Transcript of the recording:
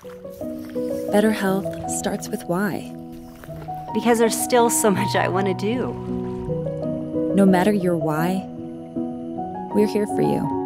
Better health starts with why. Because there's still so much I want to do. No matter your why, we're here for you.